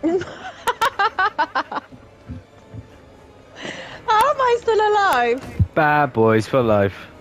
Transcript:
How am I still alive? Bad boys for life.